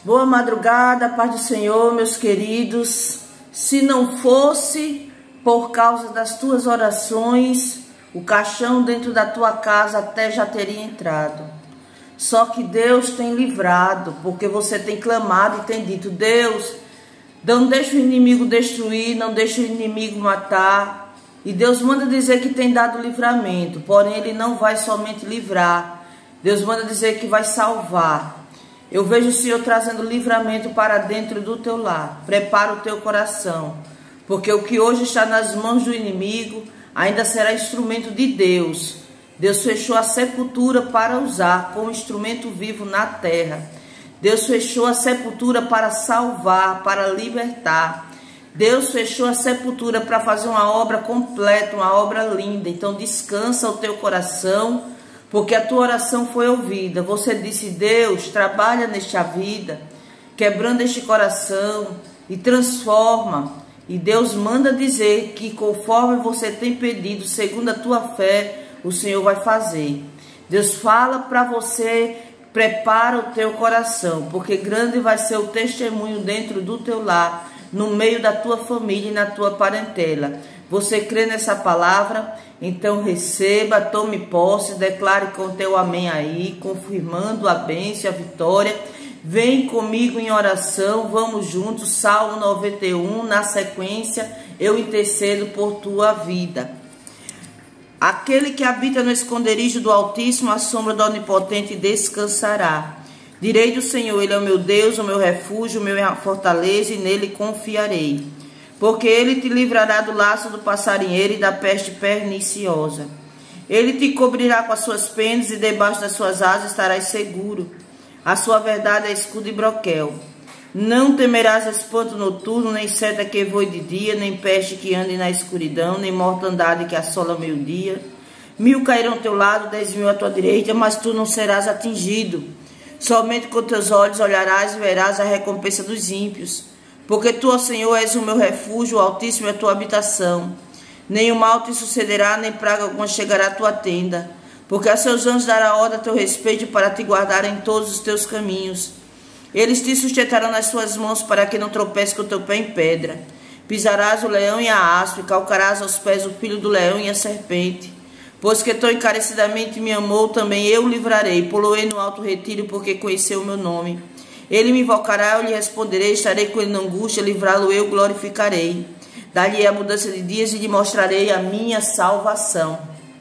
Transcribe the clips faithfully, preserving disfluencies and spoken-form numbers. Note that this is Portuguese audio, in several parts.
Boa madrugada, paz do Senhor, meus queridos. Se não fosse por causa das tuas orações, o caixão dentro da tua casa até já teria entrado. Só que Deus tem livrado, porque você tem clamado e tem dito: Deus, não deixa o inimigo destruir, não deixa o inimigo matar. E Deus manda dizer que tem dado livramento, porém Ele não vai somente livrar. Deus manda dizer que vai salvar. Eu vejo o Senhor trazendo livramento para dentro do teu lar. Prepara o teu coração, porque o que hoje está nas mãos do inimigo ainda será instrumento de Deus. Deus fechou a sepultura para usar como instrumento vivo na terra. Deus fechou a sepultura para salvar, para libertar. Deus fechou a sepultura para fazer uma obra completa, uma obra linda. Então descansa o teu coração, porque a tua oração foi ouvida. Você disse: Deus, trabalha nesta vida, quebrando este coração e transforma. E Deus manda dizer que conforme você tem pedido, segundo a tua fé, o Senhor vai fazer. Deus fala para você: prepara o teu coração, porque grande vai ser o testemunho dentro do teu lar, no meio da tua família e na tua parentela. Você crê nessa palavra? Então receba, tome posse, declare com teu amém aí, confirmando a bênção, a vitória. Vem comigo em oração, vamos juntos, Salmo noventa e um, na sequência, eu intercedo por tua vida. Aquele que habita no esconderijo do Altíssimo, à sombra do Onipotente descansará. Direi do Senhor: Ele é o meu Deus, o meu refúgio, o meu fortaleza, e nele confiarei. Porque Ele te livrará do laço do passarinheiro e da peste perniciosa. Ele te cobrirá com as suas penas, e debaixo das suas asas estarás seguro. A sua verdade é escudo e broquel. Não temerás espanto noturno, nem seta que voe de dia, nem peste que ande na escuridão, nem mortandade que assola ao meio-dia. Mil cairão ao teu lado, dez mil à tua direita, mas tu não serás atingido. Somente com teus olhos olharás e verás a recompensa dos ímpios. Porque tu, ó Senhor, és o meu refúgio, o Altíssimo é a tua habitação. Nem o mal te sucederá, nem praga alguma chegará à tua tenda. Porque a seus anjos dará ordem a teu respeito para te guardar em todos os teus caminhos. Eles te sustentarão nas suas mãos para que não tropece com o teu pé em pedra. Pisarás o leão e a aspa, e calcarás aos pés o filho do leão e a serpente. Pois que tão encarecidamente me amou, também eu o livrarei. Poloei no alto retiro, porque conheceu o meu nome. Ele me invocará, eu lhe responderei, estarei com ele na angústia, livrá-lo eu glorificarei. Dar-lhe a mudança de dias e lhe mostrarei a minha salvação.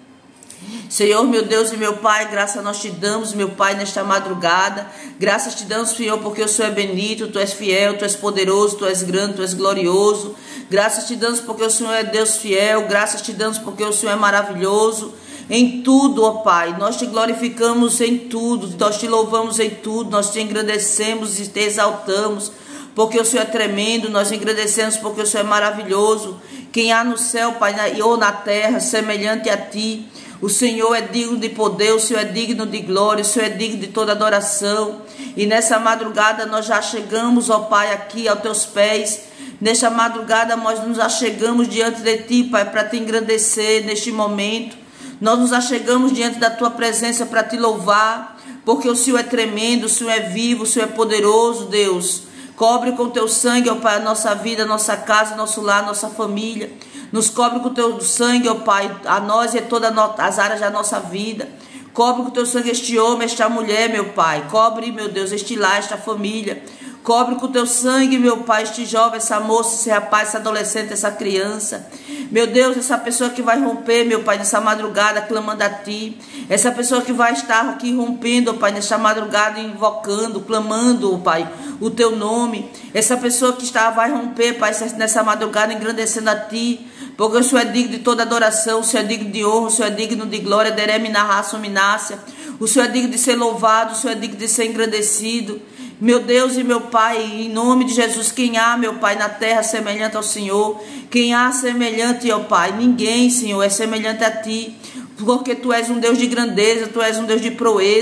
Senhor, meu Deus e meu Pai, graças nós te damos, meu Pai, nesta madrugada. Graças te damos, Senhor, porque o Senhor é bendito, Tu és fiel, Tu és poderoso, Tu és grande, Tu és glorioso. Graças te damos porque o Senhor é Deus fiel. Graças te damos porque o Senhor é maravilhoso. Em tudo, ó Pai, nós te glorificamos em tudo, nós te louvamos em tudo, nós te engrandecemos e te exaltamos, porque o Senhor é tremendo, nós engrandecemos porque o Senhor é maravilhoso. Quem há no céu, Pai, ou na terra, semelhante a Ti. O Senhor é digno de poder, o Senhor é digno de glória, o Senhor é digno de toda adoração. E nessa madrugada nós já chegamos, ó Pai, aqui aos Teus pés. Nesta madrugada nós nos achegamos diante de Ti, Pai, para Te engrandecer neste momento. Nós nos achegamos diante da Tua presença para Te louvar, porque o Senhor é tremendo, o Senhor é vivo, o Senhor é poderoso, Deus. Cobre com Teu sangue, ó Pai, a nossa vida, a nossa casa, nosso lar, nossa família. Nos cobre com Teu sangue, ó Pai, a nós e a todas as áreas da nossa vida. Cobre com Teu sangue este homem, esta mulher, meu Pai. Cobre, meu Deus, este lar, esta família. Cobre com Teu sangue, meu Pai, este jovem, essa moça, esse rapaz, essa adolescente, essa criança. Meu Deus, essa pessoa que vai romper, meu Pai, nessa madrugada, clamando a Ti. Essa pessoa que vai estar aqui rompendo, ó Pai, nessa madrugada, invocando, clamando, ó Pai, o Teu nome. Essa pessoa que está, vai romper, Pai, nessa madrugada, engrandecendo a Ti. Porque o Senhor é digno de toda adoração, o Senhor é digno de honra, o Senhor é digno de glória, dereme na raça, minácia. O Senhor é digno de ser louvado, o Senhor é digno de ser engrandecido. Meu Deus e meu Pai, em nome de Jesus, quem há, meu Pai, na terra semelhante ao Senhor? Quem há semelhante, ó Pai? Ninguém, Senhor, é semelhante a Ti, porque Tu és um Deus de grandeza, Tu és um Deus de proeza.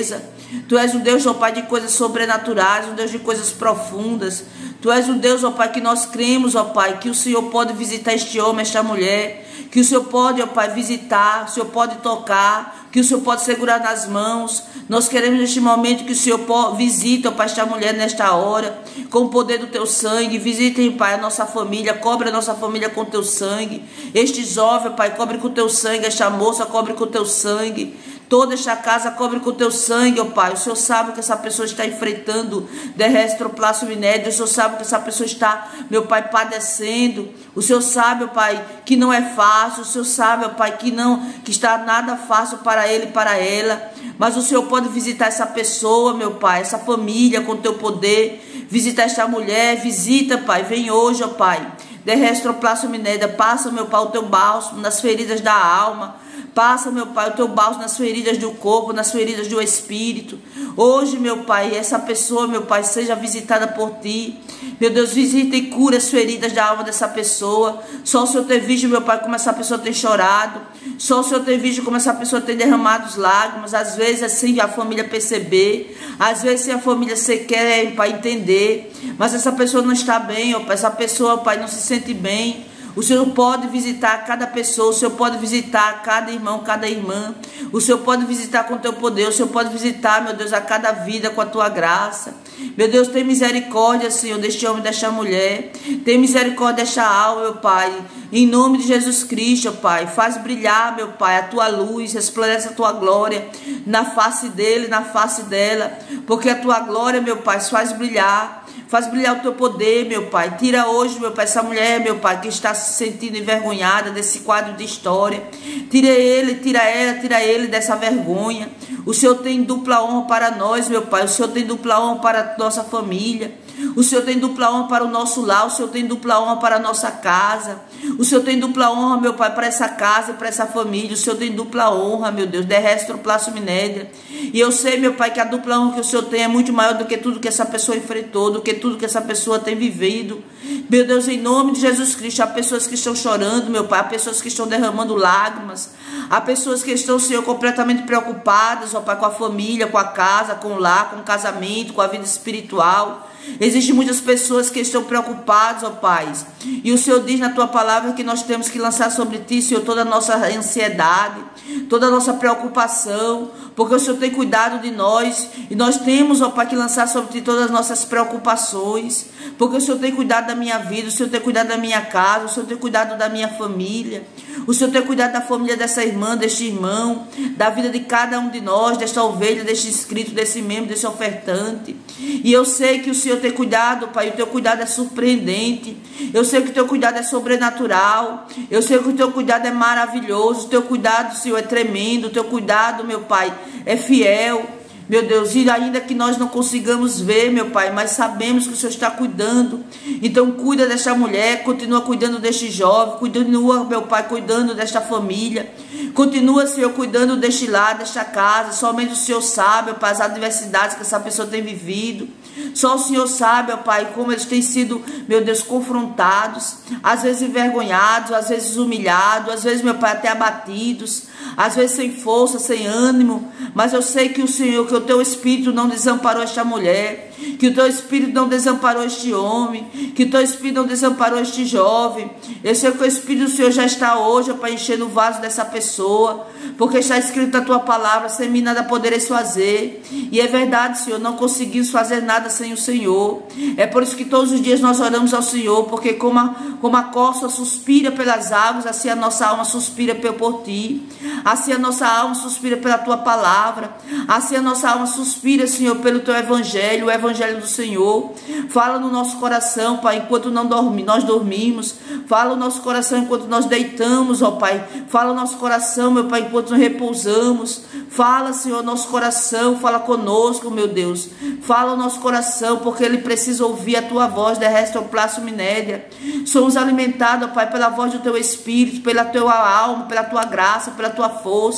Tu és o Deus, ó Pai, de coisas sobrenaturais, um Deus de coisas profundas. Tu és o Deus, ó Pai, que nós cremos, ó Pai, que o Senhor pode visitar este homem, esta mulher, que o Senhor pode, ó Pai, visitar, o Senhor pode tocar, que o Senhor pode segurar nas mãos. Nós queremos neste momento que o Senhor visite, ó Pai, esta mulher nesta hora, com o poder do Teu sangue. Visite, Pai, a nossa família, cobre a nossa família com o Teu sangue. Este jovem, Pai, cobre com o Teu sangue, esta moça, cobre com o Teu sangue. Toda esta casa cobre com o Teu sangue, ó Pai. O Senhor sabe que essa pessoa está enfrentando derrestroplácio inédito. O Senhor sabe que essa pessoa está, meu Pai, padecendo. O Senhor sabe, ó Pai, que não é fácil. O Senhor sabe, ó Pai, que não, que está nada fácil para ele e para ela. Mas o Senhor pode visitar essa pessoa, meu Pai, essa família com o Teu poder. Visitar esta mulher, visita, Pai. Vem hoje, ó Pai. Derrestroplácio inédito. Passa, meu Pai, o Teu bálsamo nas feridas da alma. Passa, meu Pai, o Teu bálsamo nas feridas do corpo, nas feridas do espírito. Hoje, meu Pai, essa pessoa, meu Pai, seja visitada por Ti. Meu Deus, visita e cura as feridas da alma dessa pessoa. Só o Senhor tem visto, meu Pai, como essa pessoa tem chorado. Só o Senhor tem visto como essa pessoa tem derramado as lágrimas. Às vezes, assim, a família perceber. Às vezes, sem a família sequer, Pai, entender. Mas essa pessoa não está bem, ó Pai. Essa pessoa, Pai, não se sente bem. O Senhor pode visitar cada pessoa, o Senhor pode visitar cada irmão, cada irmã. O Senhor pode visitar com o Teu poder, o Senhor pode visitar, meu Deus, a cada vida com a Tua graça. Meu Deus, tem misericórdia, Senhor, deste homem, desta mulher. Tem misericórdia desta alma, meu Pai. Em nome de Jesus Cristo, Pai, faz brilhar, meu Pai, a Tua luz, resplandece a Tua glória na face dele, na face dela. Porque a Tua glória, meu Pai, faz brilhar. Faz brilhar o Teu poder, meu Pai. Tira hoje, meu Pai, essa mulher, meu Pai, que está se sentindo envergonhada desse quadro de história. Tira ele, tira ela, tira ele dessa vergonha. O Senhor tem dupla honra para nós, meu Pai. O Senhor tem dupla honra para a nossa família. O Senhor tem dupla honra para o nosso lar. O Senhor tem dupla honra para a nossa casa. O Senhor tem dupla honra, meu Pai, para essa casa e para essa família. O Senhor tem dupla honra, meu Deus. Derrestroplácio inédito. E eu sei, meu Pai, que a dupla honra que o Senhor tem é muito maior do que tudo que essa pessoa enfrentou, do que tudo que essa pessoa tem vivido. Meu Deus, em nome de Jesus Cristo, há pessoas que estão chorando, meu Pai. Há pessoas que estão derramando lágrimas. Há pessoas que estão, Senhor, completamente preocupadas, ó Pai, com a família, com a casa, com o lar, com o casamento, com a vida espiritual. Existem muitas pessoas que estão preocupadas, ó Pai. E o Senhor diz na Tua palavra que nós temos que lançar sobre Ti, Senhor, toda a nossa ansiedade, toda a nossa preocupação, porque o Senhor tem cuidado de nós. E nós temos, ó Pai, que lançar sobre Ti todas as nossas preocupações, porque o Senhor tem cuidado da minha vida, o Senhor tem cuidado da minha casa, o Senhor tem cuidado da minha família. O Senhor tem cuidado da família dessa irmã, deste irmão, da vida de cada um de nós, desta ovelha, deste inscrito, desse membro, desse ofertante. E eu sei que o Senhor tem cuidado, Pai, o Teu cuidado é surpreendente. Eu sei que o Teu cuidado é sobrenatural. Eu sei que o Teu cuidado é maravilhoso. O Teu cuidado, Senhor, é tremendo. O Teu cuidado, meu Pai, é fiel. Meu Deus, e ainda que nós não consigamos ver, meu Pai, mas sabemos que o Senhor está cuidando. Então cuida desta mulher, continua cuidando deste jovem, continua, meu Pai, cuidando desta família. Continua, Senhor, cuidando deste lar, desta casa. Somente o Senhor sabe, Pai, as adversidades que essa pessoa tem vivido. Só o Senhor sabe, ó Pai, como eles têm sido, meu Deus, confrontados, às vezes envergonhados, às vezes humilhados, às vezes, meu Pai, até abatidos, às vezes sem força, sem ânimo. Mas eu sei que o Senhor, que o Teu Espírito não desamparou esta mulher, que o Teu Espírito não desamparou este homem, que o Teu Espírito não desamparou este jovem. Eu sei que o Espírito do Senhor já está hoje, ó Pai, enchendo o vaso dessa pessoa, porque está escrito na Tua palavra: sem mim nada podereis fazer. E é verdade, Senhor, não conseguimos fazer nada sem o Senhor. É por isso que todos os dias nós oramos ao Senhor, porque como a, como a costa suspira pelas águas, assim a nossa alma suspira por Ti, assim a nossa alma suspira pela Tua palavra, assim a nossa alma suspira, Senhor, pelo Teu Evangelho, o Evangelho do Senhor. Fala no nosso coração, Pai, enquanto não dormi, nós dormimos. Fala no nosso coração enquanto nós deitamos, ó Pai. Fala no nosso coração, meu Pai, enquanto nós repousamos. Fala, Senhor, nosso coração, fala conosco, meu Deus. Fala o nosso coração, porque ele precisa ouvir a Tua voz, derrestroplácio inédito. Somos alimentados, ó Pai, pela voz do Teu Espírito, pela Tua alma, pela Tua graça, pela Tua força.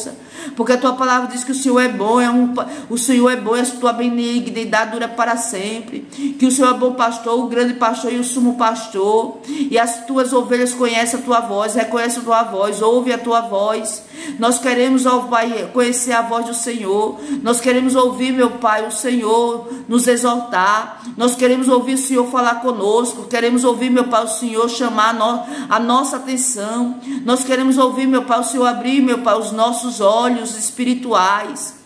porque a tua palavra diz que o Senhor é bom, é um, o Senhor é bom e a tua benignidade dura para sempre, que o Senhor é bom pastor, o grande pastor e o sumo pastor, e as tuas ovelhas conhecem a tua voz, reconhecem a tua voz, ouvem a tua voz. Nós queremos, ó Pai, conhecer a voz do Senhor, nós queremos ouvir, meu Pai, o Senhor nos exortar, nós queremos ouvir o Senhor falar conosco, queremos ouvir, meu Pai, o Senhor chamar a, no, a nossa atenção, nós queremos ouvir, meu Pai, o Senhor abrir, meu Pai, os nossos olhos espirituais.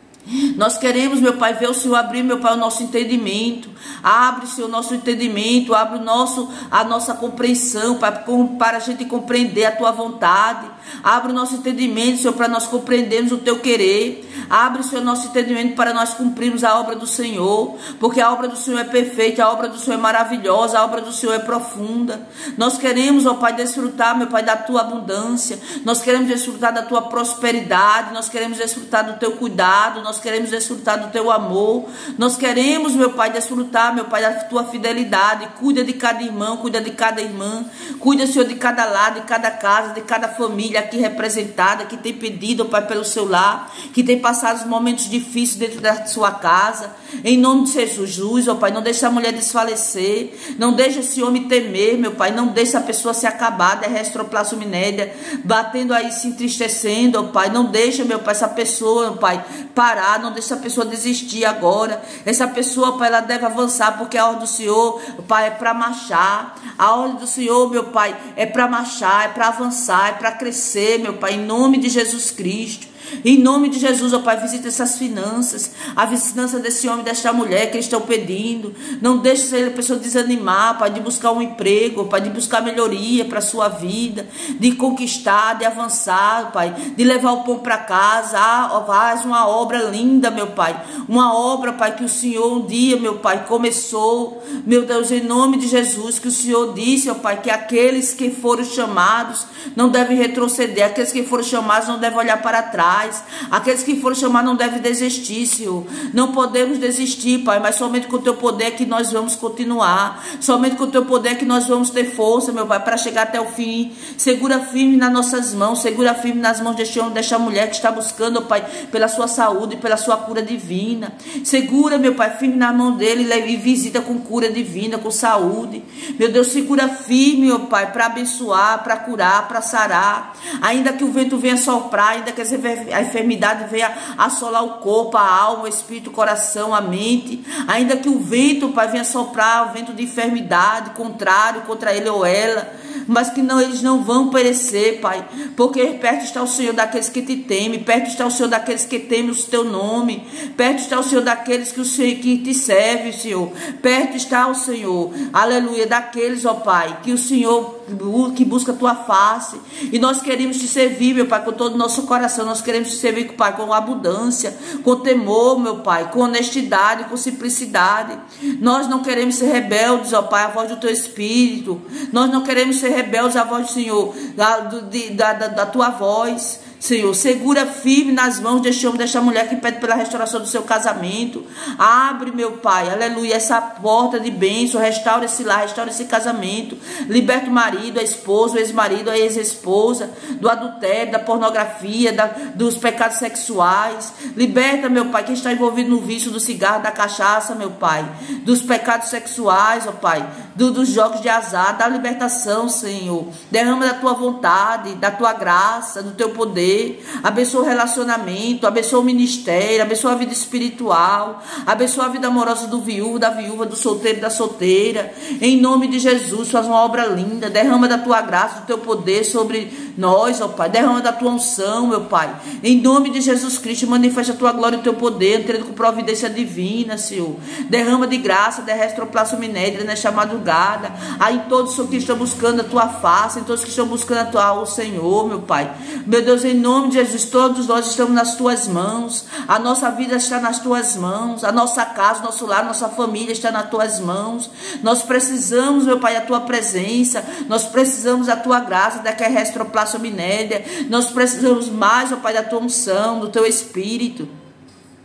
Nós queremos, meu Pai, ver o Senhor abrir, meu Pai, o nosso entendimento. Abre, Senhor, o nosso entendimento, abre o nosso, a nossa compreensão, Pai, para a gente compreender a Tua vontade. Abre o nosso entendimento, Senhor, para nós compreendermos o Teu querer. Abre, Senhor, o nosso entendimento para nós cumprirmos a obra do Senhor, porque a obra do Senhor é perfeita, a obra do Senhor é maravilhosa, a obra do Senhor é profunda. Nós queremos, ó Pai, desfrutar, meu Pai, da Tua abundância. Nós queremos desfrutar da Tua prosperidade, nós queremos desfrutar do Teu cuidado, nós queremos desfrutar do Teu amor. Nós queremos, meu Pai, desfrutar, meu Pai, da Tua fidelidade. Cuida de cada irmão, cuida de cada irmã. Cuida, Senhor, de cada lado, de cada casa, de cada família aqui representada, que tem pedido, Pai, pelo seu lar, que tem passado os momentos difíceis dentro da sua casa. Em nome de Jesus, ó Pai, não deixe a mulher desfalecer, não deixe esse homem temer, meu Pai, não deixe a pessoa se acabar, de restroplasminédia, batendo aí, se entristecendo, ó Pai, não deixe, meu Pai, essa pessoa, ó Pai, parar, não deixe a pessoa desistir agora. Essa pessoa, Pai, ela deve avançar, porque a ordem do Senhor, Pai, é para marchar. A ordem do Senhor, meu Pai, é para marchar, é para avançar, é para crescer, meu Pai, em nome de Jesus Cristo. Em nome de Jesus, ó Pai, visita essas finanças, a finança desse homem, desta mulher que eles estão pedindo. Não deixe a pessoa desanimar, Pai, de buscar um emprego, Pai, de buscar melhoria para a sua vida, de conquistar, de avançar, Pai, de levar o pão para casa. Ah, faz uma obra linda, meu Pai, uma obra, Pai, que o Senhor um dia, meu Pai, começou, meu Deus, em nome de Jesus, que o Senhor disse, ó Pai, que aqueles que foram chamados não devem retroceder, aqueles que foram chamados não devem olhar para trás. Aqueles que foram chamados não devem desistir, Senhor. Não podemos desistir, Pai, mas somente com o Teu poder é que nós vamos continuar. Somente com o Teu poder é que nós vamos ter força, meu Pai, para chegar até o fim. Segura firme nas nossas mãos, segura firme nas mãos deste homem, desta mulher que está buscando, Pai, pela sua saúde, pela sua cura divina. Segura, meu Pai, firme na mão dele e visita com cura divina, com saúde. Meu Deus, segura firme, meu Pai, para abençoar, para curar, para sarar. Ainda que o vento venha soprar, ainda que a enfermidade venha assolar o corpo, a alma, o espírito, o coração, a mente, ainda que o vento, Pai, venha soprar, o vento de enfermidade, contrário contra ele ou ela, mas que não, eles não vão perecer, Pai, porque perto está o Senhor daqueles que te temem, perto está o Senhor daqueles que temem o teu nome, perto está o Senhor daqueles que, o Senhor, que te servem, Senhor, perto está o Senhor, aleluia, daqueles, ó Pai, que o Senhor que busca a tua face, e nós queremos te servir, meu Pai, com todo o nosso coração. Nós queremos te servir, Pai, com abundância, com temor, meu Pai, com honestidade, com simplicidade. Nós não queremos ser rebeldes, ó Pai, à voz do teu Espírito. Nós não queremos ser rebeldes à voz do Senhor, da, da, da, da tua voz. Senhor, segura firme nas mãos deste homem, desta mulher que pede pela restauração do seu casamento. Abre, meu Pai, aleluia, essa porta de bênção, restaura esse lar, restaura esse casamento. Liberta o marido, a esposa, o ex-marido, a ex-esposa, do adultério, da pornografia, da, dos pecados sexuais. Liberta, meu Pai, quem está envolvido no vício do cigarro, da cachaça, meu Pai, dos pecados sexuais, ó Pai, do, dos jogos de azar, da libertação, Senhor. Derrama da tua vontade, da tua graça, do teu poder. Abençoa o relacionamento, abençoa o ministério, abençoa a vida espiritual, abençoa a vida amorosa do viúvo, da viúva, do solteiro, da solteira. Em nome de Jesus, faz uma obra linda, derrama da tua graça, do teu poder sobre nós, ó Pai, derrama da tua unção, meu Pai. Em nome de Jesus Cristo, manifesta a tua glória e o teu poder, entrando com providência divina, Senhor. Derrama de graça, de restroplasminédia nesta madrugada. Aí todos que estão buscando a tua face, em todos que estão buscando a tua, o Senhor, meu Pai. Meu Deus, em Em nome de Jesus, todos nós estamos nas tuas mãos. A nossa vida está nas tuas mãos. A nossa casa, nosso lar, nossa família está nas tuas mãos. Nós precisamos, meu Pai, da tua presença. Nós precisamos da tua graça, da que é restroplasminédia. Nós precisamos mais, meu Pai, da tua unção, do teu Espírito.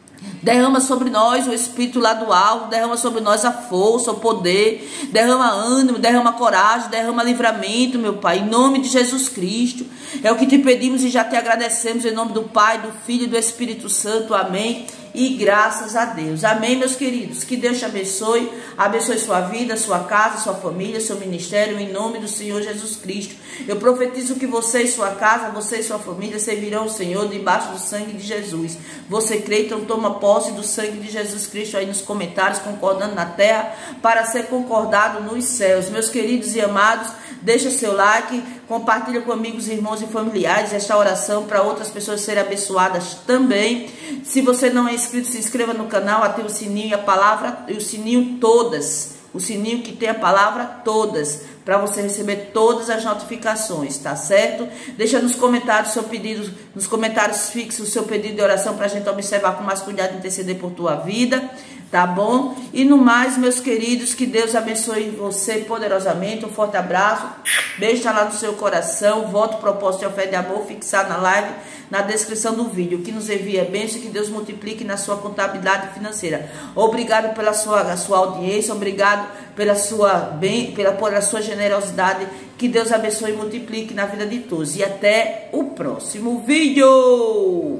Derrama sobre nós o Espírito lá do alto, derrama sobre nós a força, o poder, derrama ânimo, derrama coragem, derrama livramento, meu Pai, em nome de Jesus Cristo. É o que te pedimos e já te agradecemos em nome do Pai, do Filho e do Espírito Santo, amém. E graças a Deus, amém, meus queridos, que Deus te abençoe, abençoe sua vida, sua casa, sua família, seu ministério, em nome do Senhor Jesus Cristo. Eu profetizo que você e sua casa, você e sua família servirão o Senhor debaixo do sangue de Jesus. Você crê, então toma posse do sangue de Jesus Cristo aí nos comentários, concordando na terra, para ser concordado nos céus. Meus queridos e amados, deixa seu like, compartilha com amigos, irmãos e familiares esta oração para outras pessoas serem abençoadas também. Se você não é inscrito, se inscreva no canal, ative o sininho e a palavra, e o sininho todas, o sininho que tem a palavra todas, para você receber todas as notificações, tá certo? Deixa nos comentários seu pedido, nos comentários fixos o seu pedido de oração para a gente observar com mais cuidado e interceder por tua vida, tá bom? E no mais, meus queridos, que Deus abençoe você poderosamente, um forte abraço, beijo tá lá no seu coração, voto, propósito e oferta de amor fixado na live, na descrição do vídeo, que nos envia bênção, que Deus multiplique na sua contabilidade financeira. Obrigado pela sua, a sua audiência, obrigado pela sua, bem, pela, pela sua generosidade, que Deus abençoe e multiplique na vida de todos. E até o próximo vídeo!